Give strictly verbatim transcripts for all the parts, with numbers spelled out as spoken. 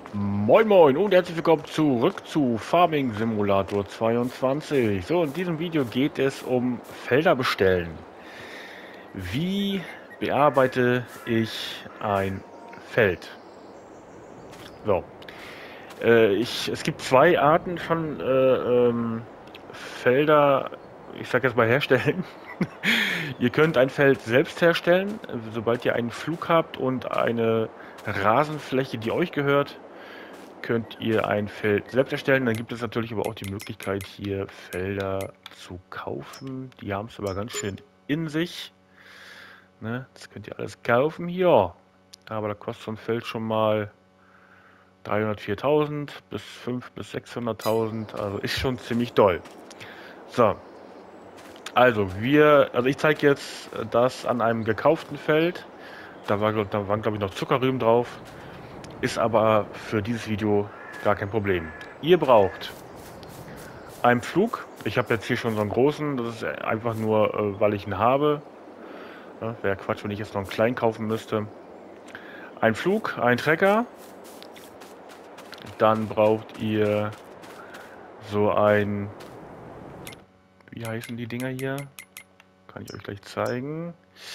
Moin Moin und herzlich willkommen zurück zu Farming Simulator zweiundzwanzig. So, in diesem Video geht es um Felder bestellen. Wie bearbeite ich ein Feld? So, äh, ich, es gibt zwei Arten von äh, ähm, Felder, ich sag jetzt mal herstellen. Ihr könnt ein Feld selbst herstellen, sobald ihr einen Flug habt und eine Rasenfläche, die euch gehört. Könnt ihr ein Feld selbst erstellen. Dann gibt es natürlich aber auch die Möglichkeit, hier Felder zu kaufen. Die haben es aber ganz schön in sich. Ne? Das könnt ihr alles kaufen hier. Aber da kostet so ein Feld schon mal dreihundert, viertausend bis fünfhundert bis sechshunderttausend. Also ist schon ziemlich doll. So, also wir, also ich zeige jetzt das an einem gekauften Feld. Da, war, da waren glaube ich noch Zuckerrüben drauf. Ist aber für dieses Video gar kein Problem. Ihr braucht einen Pflug. Ich habe jetzt hier schon so einen großen. Das ist einfach nur, äh, weil ich ihn habe. Ja, wäre Quatsch, wenn ich jetzt noch einen kleinen kaufen müsste. Ein Pflug, ein Trecker. Dann braucht ihr so ein... Wie heißen die Dinger hier? Kann ich euch gleich zeigen.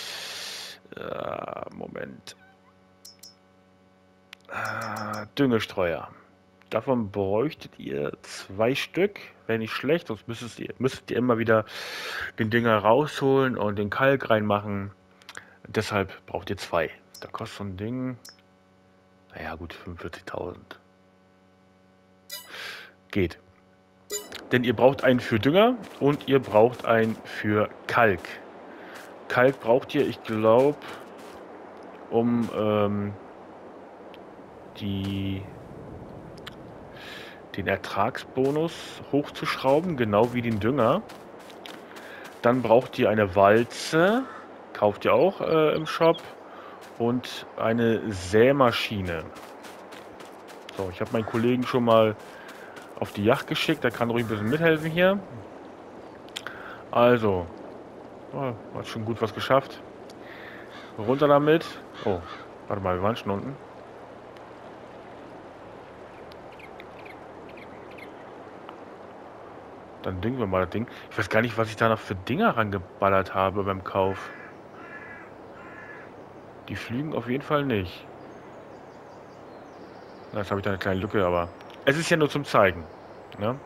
Äh, Moment. Äh, Düngestreuer. Davon bräuchtet ihr zwei Stück, wäre nicht schlecht, sonst müsstet ihr, müsstet ihr immer wieder den Dünger rausholen und den Kalk reinmachen. Deshalb braucht ihr zwei. Da kostet so ein Ding, naja gut, fünfundvierzigtausend. Geht. Denn ihr braucht einen für Dünger und ihr braucht einen für Kalk. Kalk braucht ihr, ich glaube, um ähm, die... den Ertragsbonus hochzuschrauben, genau wie den Dünger. Dann braucht ihr eine Walze, kauft ihr auch äh, im Shop, und eine Sämaschine. So, ich habe meinen Kollegen schon mal auf die Yacht geschickt, der kann ruhig ein bisschen mithelfen hier. Also, oh, hat schon gut was geschafft. Runter damit. Oh, warte mal, wir waren schon unten. Dann düngen wir mal das Ding. Ich weiß gar nicht, was ich da noch für Dinger rangeballert habe beim Kauf. Die fliegen auf jeden Fall nicht. Jetzt habe ich da eine kleine Lücke, aber es ist ja nur zum Zeigen. Ne?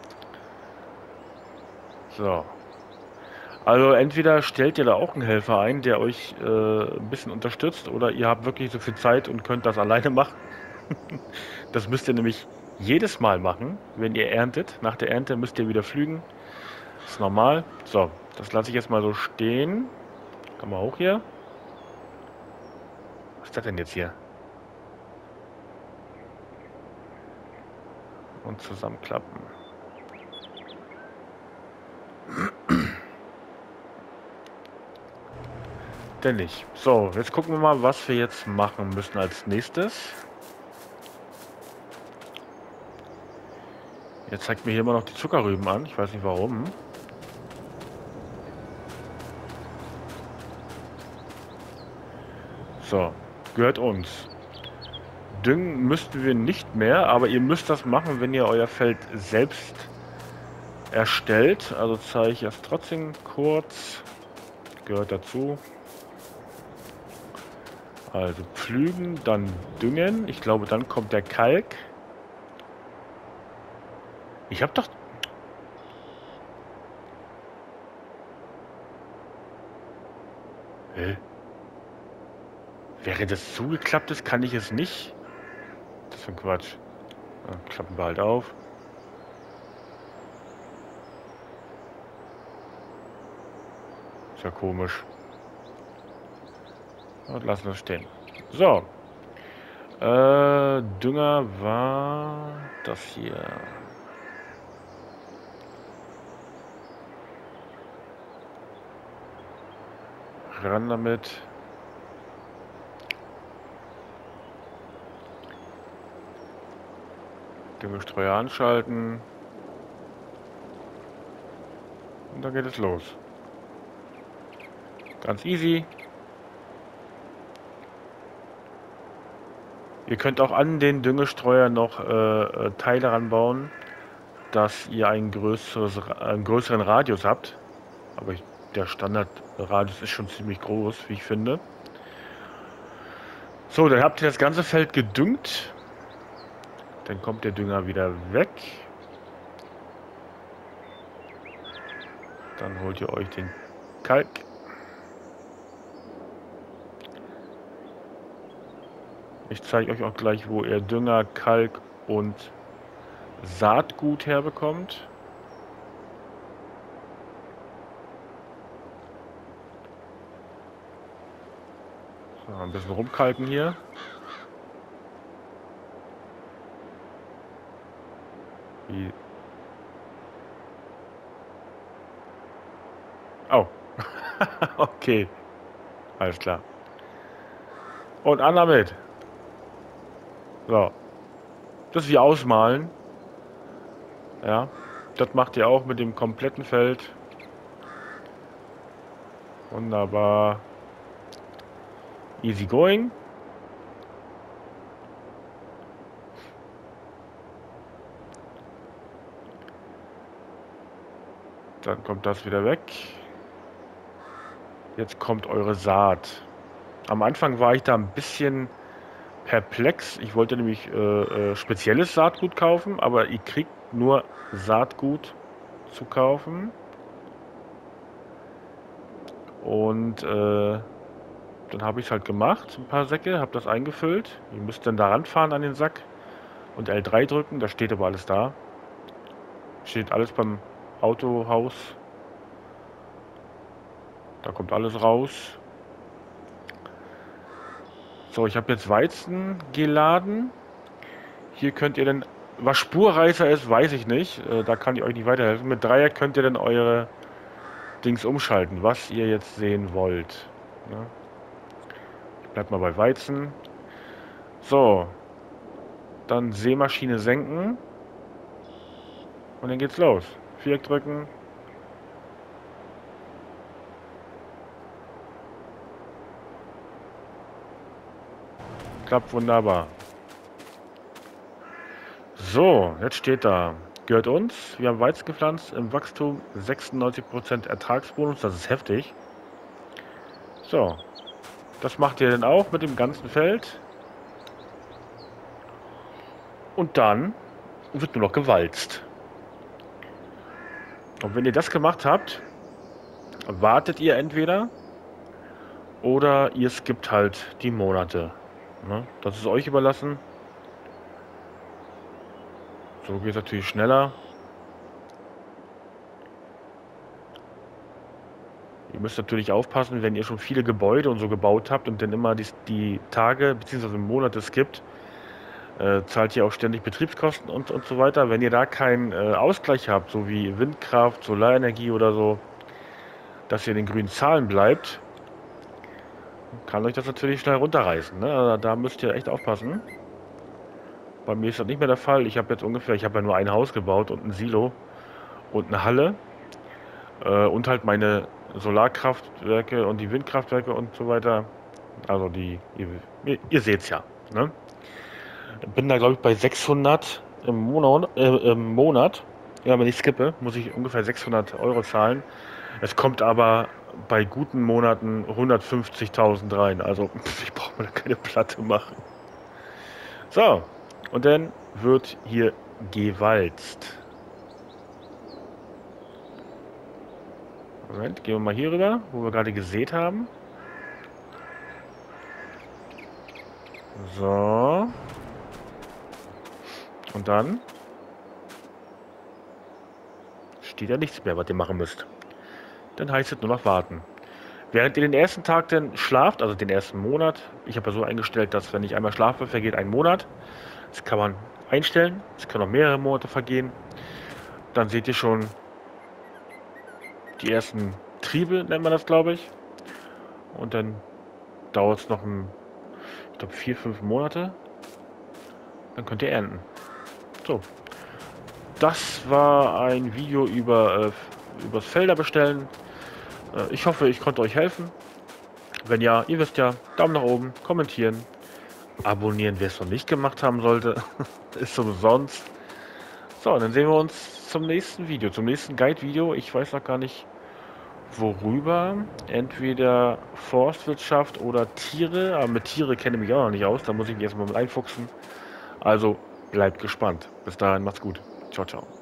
So. Also entweder stellt ihr da auch einen Helfer ein, der euch äh, ein bisschen unterstützt, oder ihr habt wirklich so viel Zeit und könnt das alleine machen. Das müsst ihr nämlich jedes Mal machen, wenn ihr erntet. Nach der Ernte müsst ihr wieder pflügen. Das ist normal. So, das lasse ich jetzt mal so stehen. Komm mal hoch hier. Was ist das denn jetzt hier? Und zusammenklappen. Denn nicht. So, jetzt gucken wir mal, was wir jetzt machen müssen als nächstes. Jetzt zeigt mir hier immer noch die Zuckerrüben an. Ich weiß nicht warum. So, gehört uns. Düngen müssten wir nicht mehr, aber ihr müsst das machen, wenn ihr euer Feld selbst erstellt. Also zeige ich das trotzdem kurz. Gehört dazu. Also pflügen, dann düngen. Ich glaube, dann kommt der Kalk. Ich habe doch... Hä? Während das zugeklappt ist, kann ich es nicht? Das ist ein Quatsch. Dann klappen wir halt auf. Ist ja komisch. Und lassen wir stehen. So. Äh, Dünger war das hier. Ran damit. Düngestreuer anschalten. Und dann geht es los. Ganz easy. Ihr könnt auch an den Düngestreuer noch äh, Teile ranbauen, dass ihr ein größeres, einen größeren Radius habt. Aber ich, der Standardradius ist schon ziemlich groß, wie ich finde. So, dann habt ihr das ganze Feld gedüngt. Dann kommt der Dünger wieder weg. Dann holt ihr euch den Kalk. Ich zeige euch auch gleich, wo ihr Dünger, Kalk und Saatgut herbekommt. So, ein bisschen rumkalken hier. Wie oh. Okay. Alles klar. Und an damit. So. Das wie ausmalen. Ja. Das macht ihr auch mit dem kompletten Feld. Wunderbar. Easy going. Dann kommt das wieder weg. Jetzt kommt eure Saat. Am Anfang war ich da ein bisschen perplex. Ich wollte nämlich äh, äh, spezielles Saatgut kaufen, aber ihr kriegt nur Saatgut zu kaufen. Und äh, dann habe ich es halt gemacht, ein paar Säcke, habe das eingefüllt. Ihr müsst dann da ranfahren an den Sack und L drei drücken, da steht aber alles da. Steht alles beim Autohaus. Da kommt alles raus. So, ich habe jetzt Weizen geladen. Hier könnt ihr dann, was Spurreißer ist, weiß ich nicht. Äh, da kann ich euch nicht weiterhelfen. Mit Dreier könnt ihr dann eure Dings umschalten, was ihr jetzt sehen wollt. Ja. Ich bleib mal bei Weizen. So, dann Sämaschine senken. Und dann geht's los. Viereck drücken. Klappt wunderbar. So, jetzt steht da, gehört uns. Wir haben Weizen gepflanzt, im Wachstum sechsundneunzig Prozent Ertragsbonus, das ist heftig. So, das macht ihr dann auch mit dem ganzen Feld. Und dann wird nur noch gewalzt. Und wenn ihr das gemacht habt, wartet ihr entweder oder ihr skippt halt die Monate. Ne? Das ist euch überlassen. So geht es natürlich schneller. Ihr müsst natürlich aufpassen, wenn ihr schon viele Gebäude und so gebaut habt und dann immer die, die Tage bzw. Monate skippt, äh, zahlt ihr auch ständig Betriebskosten und, und so weiter. Wenn ihr da keinen äh, Ausgleich habt, so wie Windkraft, Solarenergie oder so, dass ihr in den grünen Zahlen bleibt, kann euch das natürlich schnell runterreißen. Ne? Also da müsst ihr echt aufpassen. Bei mir ist das nicht mehr der Fall. Ich habe jetzt ungefähr, ich habe ja nur ein Haus gebaut und ein Silo und eine Halle äh, und halt meine Solarkraftwerke und die Windkraftwerke und so weiter. Also die, ihr, ihr seht es ja. Ne? Bin da glaube ich bei sechshundert im Monat, äh, im Monat. Ja, wenn ich skippe, muss ich ungefähr sechshundert Euro zahlen. Es kommt aber bei guten Monaten hundertfünfzigtausend rein. Also ich brauche mir da keine Platte machen. So, und dann wird hier gewalzt. Moment, gehen wir mal hier rüber, wo wir gerade gesät haben. So. Und dann steht ja nichts mehr, was ihr machen müsst. Dann heißt es nur noch warten. Während ihr den ersten Tag dann schlaft, also den ersten Monat, ich habe ja so eingestellt, dass wenn ich einmal schlafe, vergeht ein Monat. Das kann man einstellen. Es können auch mehrere Monate vergehen. Dann seht ihr schon die ersten Triebe, nennt man das, glaube ich. Und dann dauert es noch ein, ich glaube, vier, fünf Monate. Dann könnt ihr ernten. So. Das war ein Video über äh, übers Felder bestellen. Äh, ich hoffe, ich konnte euch helfen. Wenn ja, ihr wisst ja, Daumen nach oben, kommentieren, abonnieren, wer es noch nicht gemacht haben sollte. Ist umsonst. So, dann sehen wir uns zum nächsten Video, zum nächsten Guide-Video. Ich weiß noch gar nicht, worüber. Entweder Forstwirtschaft oder Tiere. Aber mit Tiere kenne ich mich auch noch nicht aus. Da muss ich mich erstmal mit einfuchsen. Also bleibt gespannt. Bis dahin, macht's gut. Ciao, ciao.